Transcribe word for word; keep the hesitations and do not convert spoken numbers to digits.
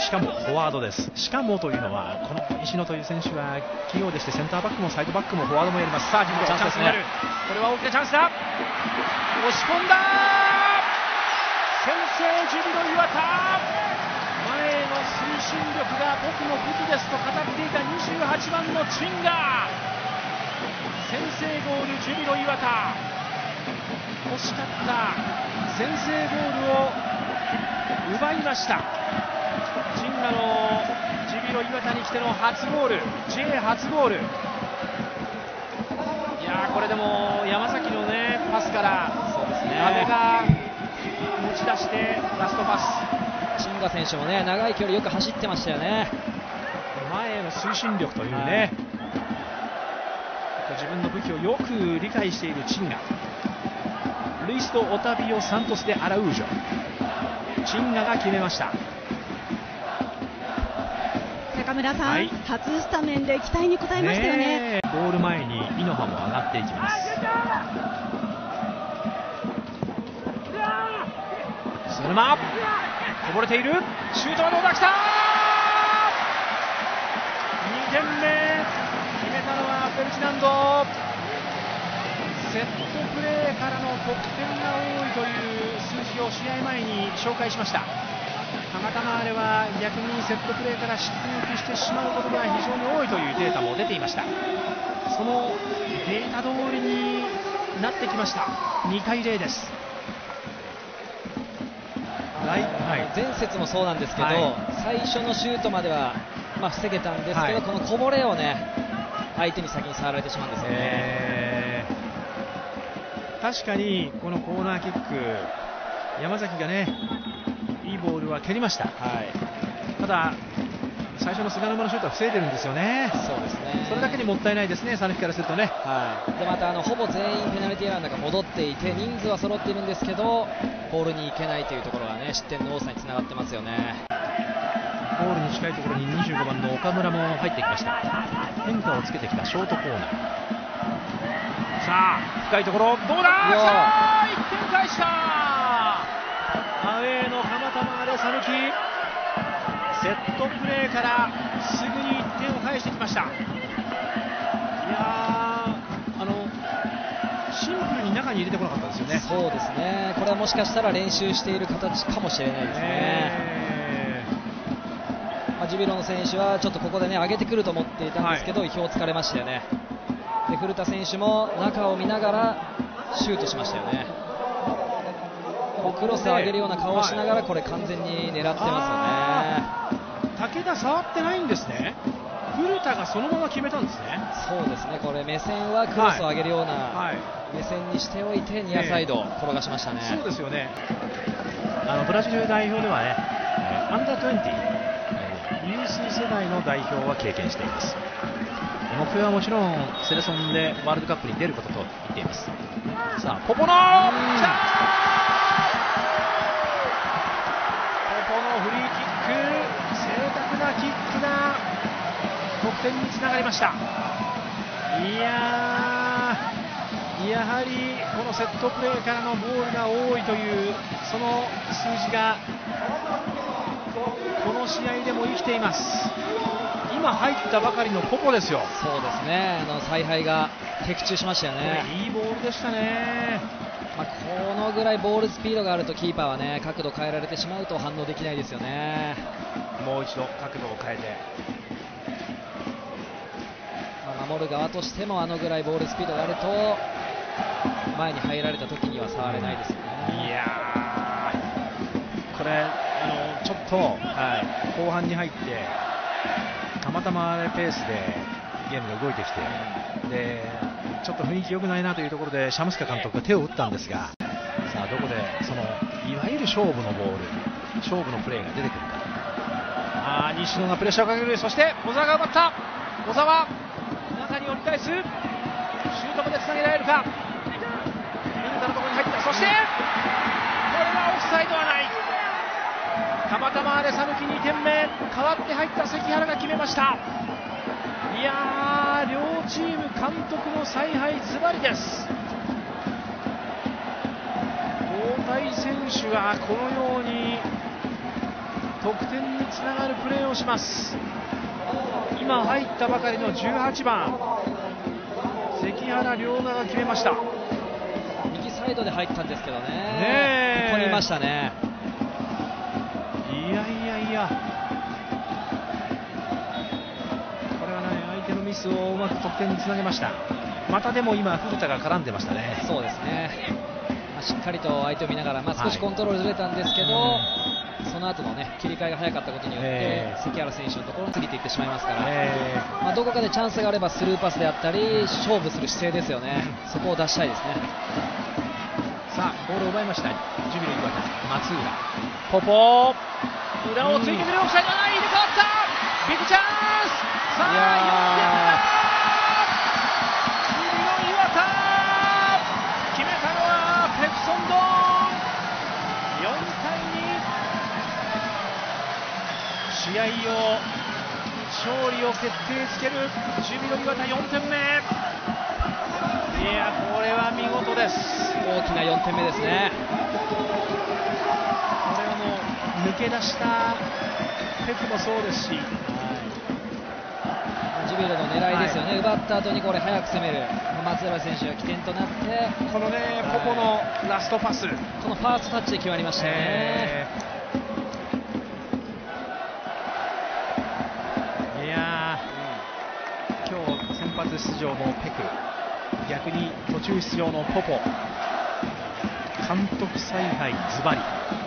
しかもフォワードです。しかもというのはこの石野という選手は器用でして、センターバックもサイドバックもフォワードもやります。さあジュビロチャンスになる。これは大きなチャンスだ。押し込んだ。先制ジュビロ磐田。前への推進力が僕の武器ですと語っていたにじゅうはちばんのチンガ。先制ゴールジュビロ磐田。欲しかった先制ゴールを奪いました。チンガのジュビロ磐田に来ての初ゴール、 ジェイ 初ゴール。いやー、これでも山崎のねパスから阿部が持ち出してラストパス。 チンガ選手もね長い距離よく走ってましたよね。 前への推進力というね、はい、自分の武器をよく理解しているチンガ。ルイスとオタビオ・サントスでアラウージョ。チンガが決めました。 中村さん、はい、初スタメンで期待に応えましたよね。 ゴール前にイノハも上がっていきます。菅沼こぼれている。シュートはどうだ。きたにてんめ決めたのはフェルチナンド。セットプレーからの得点が多いという数字を試合前に紹介しました。たまたまあれは逆にセットプレーから失点を喫してしまうことが非常に多いというデータも出ていました。そのデータ通りになってきました。にたいゼロです。 はい、前節もそうなんですけど、はい、最初のシュートまでは、まあ、防げたんですけど、はい、このこぼれをね相手に先に触られてしまうんですよね。えー、確かにこのコーナーキック山崎がねいいボールは蹴りました。はい、ただ最初の菅沼のシュートは防いでるんですよね。 そうですね。 それだけにもったいないですね、讃岐からするとね。 はい、でまたあのほぼ全員ペナルティーエラーの中戻っていて人数は揃っているんですけどボールに行けないというところがね失点の多さにつながってますよね。 ゴールに近いところににじゅうごばんの岡村も入ってきました。変化をつけてきたショートコーナー。さあ深いところどうだ。さあいってん返した。アウェーの蒲田まで讃岐。セットプレーからすぐにいってんを返してきました。いやー、あのシンプルに中に入れてこなかったですよね。 そうですね。これはもしかしたら練習している形かもしれないですね。えーまあ、ジュビロの選手はちょっとここでね上げてくると思っていたんですけど、はい、意表をつかれましたよね。で古田選手も中を見ながらシュートしましたよね。クロスを上げるような顔をしながらこれ完全に狙ってますよね。 武田触ってないんですね。古田がそのまま決めたんですね。 そうですね。これ目線はクロスを上げるような目線にしておいてニアサイド転がしましたね。 そうですよね。あのブラジル代表ではねアンダーにじゅうユース世代の代表は経験しています。目標はもちろんセレソンでワールドカップに出ることと言っています。さあポポのフリーキック、正確なキックが得点につながりました。いやー、やはりこのセットプレーからのボールが多いというその数字がこの試合でも生きています。今入ったばかりのポポですよ。 そうですね。あの采配が的中しましたよね。 いいボールでしたね。 まあ、このぐらいボールスピードがあるとキーパーはね角度変えられてしまうと反応できないですよね。 もう一度角度を変えて、 まあ、守る側としてもあのぐらいボールスピードがあると前に入られた時には触れないですよね。 いやー、これあのちょっと、はい、後半に入ってたまたまペースでゲームが動いてきて、でちょっと雰囲気良くないなというところでシャムスカ監督が手を打ったんですが、さあどこでそのいわゆる勝負のボール、勝負のプレーが出てくるか。あー、西野がプレッシャーをかける。そして小沢が奪った。小沢中に折り返す。シュートまでつなげられるか。ミンタのところに入った。そしてこれはオフサイドはない。たまたまで讃岐にてんめ、代わって入った関原が決めました。いやー、両チーム監督の采配ズバリです。交代選手がこのように得点につながるプレーをします。今入ったばかりのじゅうはちばん、関原良雅が決めました。 右サイドで入ったんですけどね、 ねここにいましたね。 いやいやいや、これはね、相手のミスをうまく得点につなげました。またでも今古田が絡んでましたね。 そうですね、まあ、しっかりと相手を見ながら、まあ、少しコントロールずれたんですけど、はい、その後のね切り替えが早かったことによって、えー、関原選手のところに過ぎていってしまいますから、えーまあ、どこかでチャンスがあればスルーパスであったり勝負する姿勢ですよね、うん、そこを出したいですね。 さあボールを奪いましたジュビロ磐田、松浦、ポポ裏をついてくる、オフサイドがない、入れ替わったビッグチャンス、さあよんてんめだ、決めたのはペクソンドーン、よんたいに、試合を勝利を決定づけるジュビロ磐田よんてんめ、いやこれは見事です。 大きなよんてんめですね。 これはもう抜け出したペクもそうですし、はい、 ジュビロの狙いですよね、はい、奪った後にこれ早く攻める松浦選手が起点となって、 このね、はい、ポポのラストパス、 このファーストタッチで決まりましたよね。 いやー、うん、今日先発出場のペク、逆に途中出場のポポ、監督采配ズバリ。